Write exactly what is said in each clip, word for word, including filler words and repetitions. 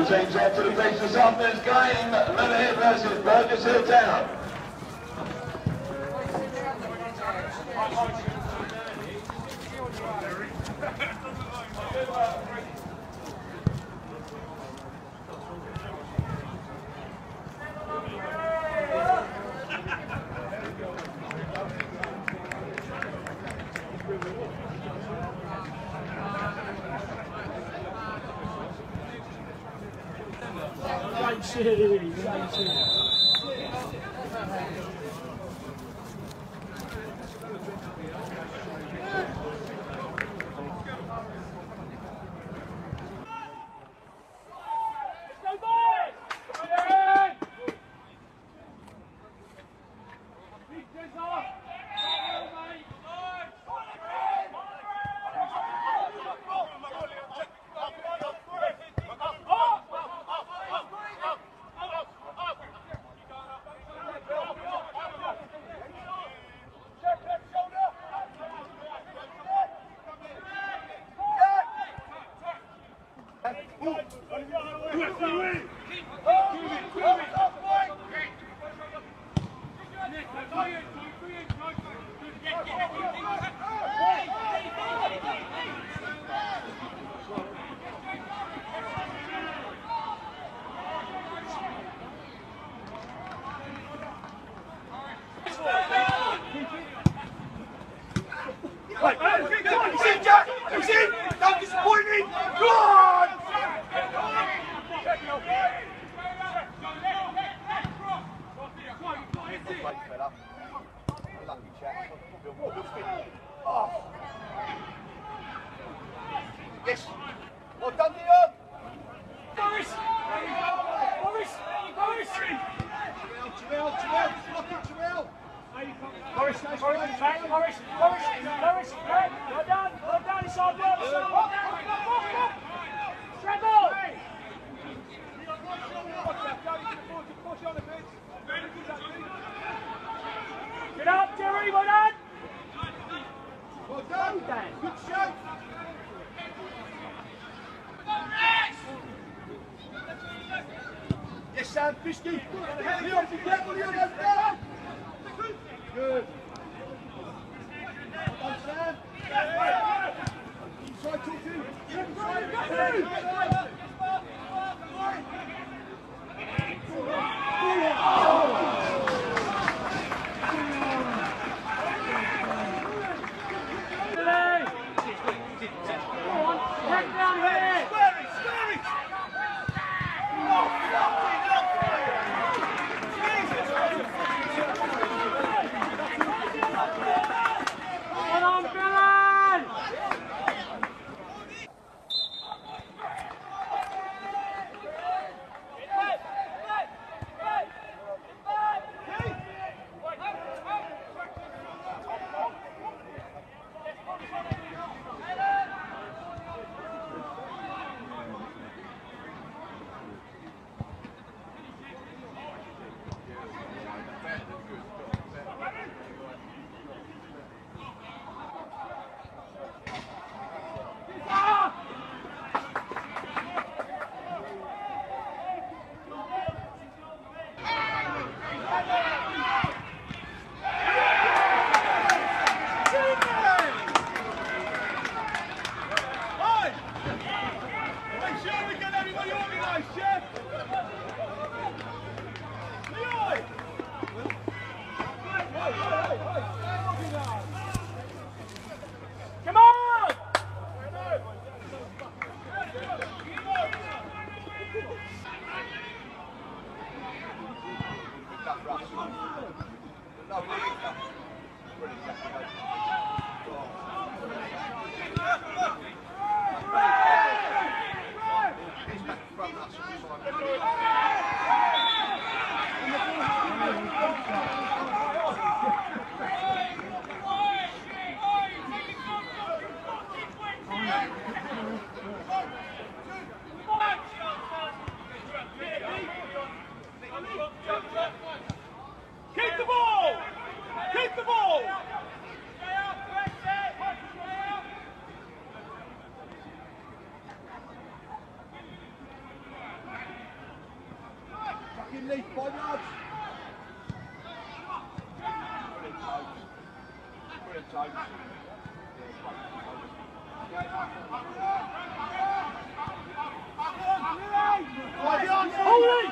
teams on to the pitch this afternoon's game. Leatherhead versus Burgess Hill Town. Yes. Well done, Leon. Boris. Boris. Boris. Jarrell, Jarrell, look at Jarrell. Boris, Boris, Boris, Boris, Boris, Boris, well done, well done, it's all good, it's all good, treble! Get up, Jerry, well done! Well done, Dan. Good show. Yes, Sam, Fisky. Leon, be careful, Leon, down. Good. Well done, Sam. Inside two, two. Inside two. Keep the ball! Keep the ball! Five yards. Brilliant time. Five yards. Holy!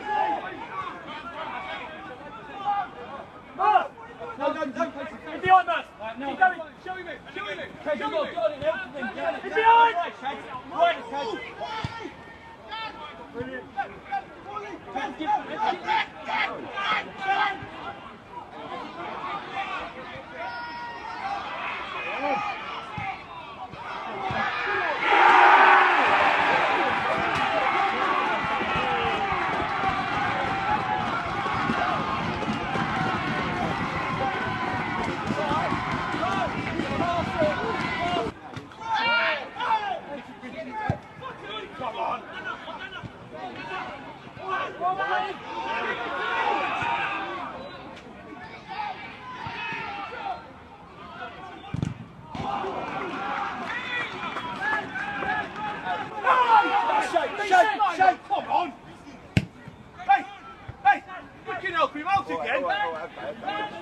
Mark! No, no, no. He's behind, Mark. Keep going. Show him it. Show him it. He's behind! Right. Brilliant. Come on. Shake, shake, shake, come on! Hey, hey, we can help him out again!